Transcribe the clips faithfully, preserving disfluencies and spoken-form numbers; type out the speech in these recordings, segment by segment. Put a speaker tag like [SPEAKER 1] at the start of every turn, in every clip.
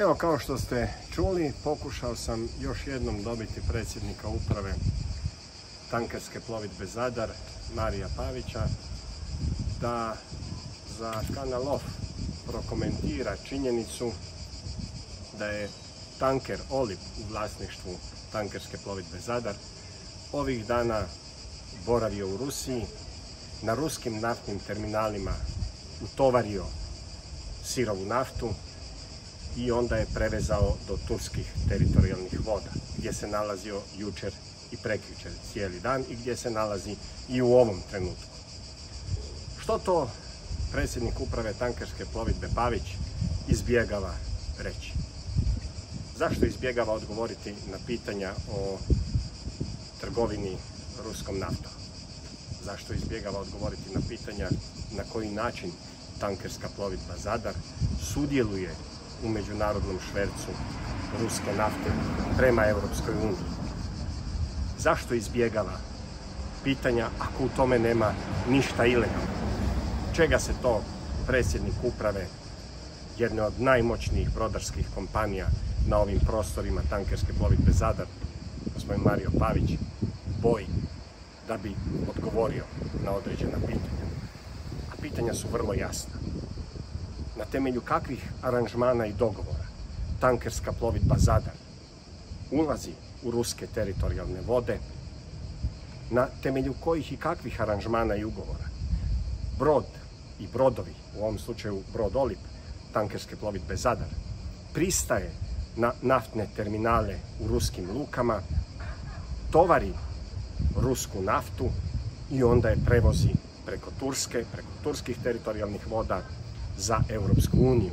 [SPEAKER 1] Evo, kao što ste čuli, pokušao sam još jednom dobiti predsjednika uprave tankerske plovidbe Zadar, Marija Pavića, da za kanal O F prokomentira činjenicu da je tanker Olib u vlasništvu tankerske plovidbe Zadar ovih dana boravio u Rusiji, na ruskim naftnim terminalima utovario sirovu naftu i onda je prevezao do turskih teritorijalnih voda, gdje se nalazio jučer i prekjučer cijeli dan i gdje se nalazi i u ovom trenutku. Što to predsjednik uprave tankerske plovidbe Pavić izbjegava reći? Zašto izbjegava odgovoriti na pitanja o trgovini ruskom naftom? Zašto izbjegava odgovoriti na pitanja na koji način tankerska plovidba Zadar sudjeluje u međunarodnom švercu ruske nafte prema Europskoj uniji? Zašto izbjegava pitanja ako u tome nema ništa ilegalno? Čega se to predsjednik uprave jedne od najmoćnijih brodarskih kompanija na ovim prostorima tankerske plovidbe Zadar, gospodin Mario Pavić, boji da bi odgovorio na određena pitanja? A pitanja su vrlo jasna. Na temelju kakvih aranžmana i dogovora tankerska plovidba Zadar ulazi u ruske teritorijalne vode, na temelju kojih i kakvih aranžmana i ugovora brod i brodovi, u ovom slučaju brod Olib tankerske plovidbe Zadar, pristaje na naftne terminale u ruskim lukama, tovari rusku naftu i onda je prevozi preko Turske, preko turskih teritorijalnih voda za Europsku uniju.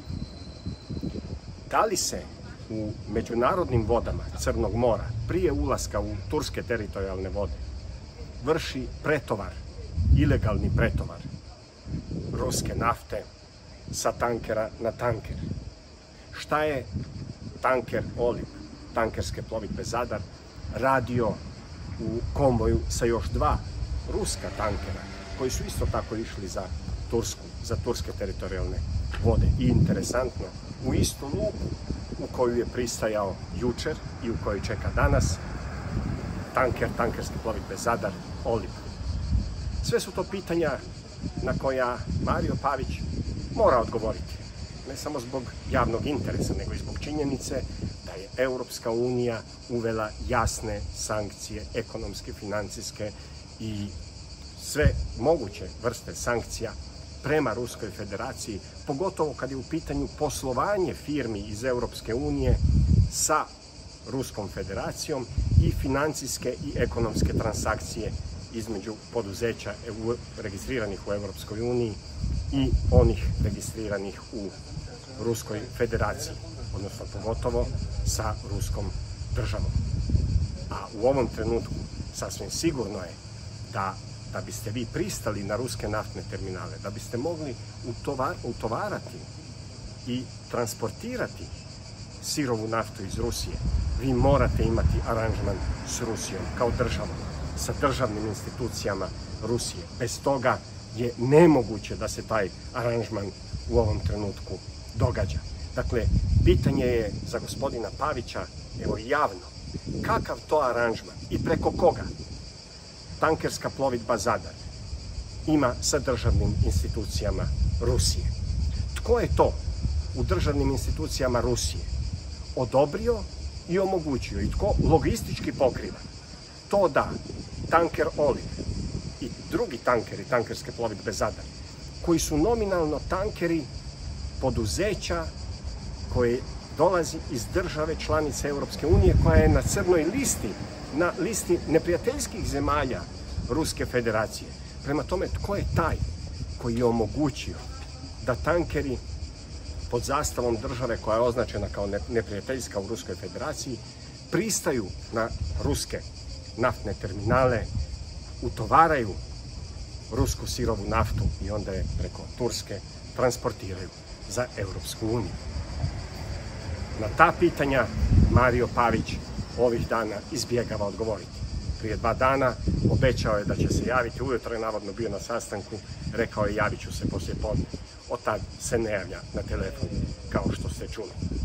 [SPEAKER 1] Da li se u međunarodnim vodama Crnog mora prije ulaska u turske teritorijalne vode vrši pretovar, ilegalni pretovar ruske nafte sa tankera na tanker? Šta je tanker Olib tankerske plovidbe Zadar radio u konvoju sa još dva ruska tankera koji su isto tako išli za Tursku, za turske teritorijalne vode? I interesantno, u istu luku u koju je pristajao jučer i u kojoj čeka danas tanker tankerske plovidbe Zadar Olib. Sve su to pitanja na koja Mario Pavić mora odgovoriti. Ne samo zbog javnog interesa, nego i zbog činjenice da je Europska unija uvela jasne sankcije, ekonomske, financijske i sve moguće vrste sankcija prema Ruskoj federaciji, pogotovo kad je u pitanju poslovanje firmi iz Europske unije sa Ruskom federacijom i financijske i ekonomske transakcije između poduzeća registriranih u Europskoj uniji i onih registriranih u Ruskoj federaciji, odnosno pogotovo sa Ruskom državom. A u ovom trenutku sasvim sigurno je da da biste vi pristali na ruske naftne terminale, da biste mogli utovar, utovarati i transportirati sirovu naftu iz Rusije, vi morate imati aranžman s Rusijom kao državom, sa državnim institucijama Rusije. Bez toga je nemoguće da se taj aranžman u ovom trenutku događa. Dakle, pitanje je za gospodina Pavića, evo javno, kakav to aranžman i preko koga tankerska plovidba Zadar ima sa državnim institucijama Rusije? Tko je to u državnim institucijama Rusije odobrio i omogućio i tko logistički pokriva to da tanker Olib i drugi tankeri tankerske plovidbe Zadar, koji su nominalno tankeri poduzeća koje dolazi iz države članice Europske unije, koja je na crnoj listi, na listi neprijateljskih zemalja Ruske federacije. Prema tome, tko je taj koji je omogućio da tankeri pod zastavom države koja je označena kao neprijateljska u Ruskoj federaciji pristaju na ruske naftne terminale, utovaraju rusku sirovu naftu i onda je preko Turske transportiraju za Europsku uniju? Na ta pitanja Mario Pavić ovih dana izbjegava odgovoriti. Prije dva dana obećao je da će se javiti, ujutro je navodno bio na sastanku, rekao je javit ću se poslije podne. Od tad se ne javlja na telefon, kao što ste čuli.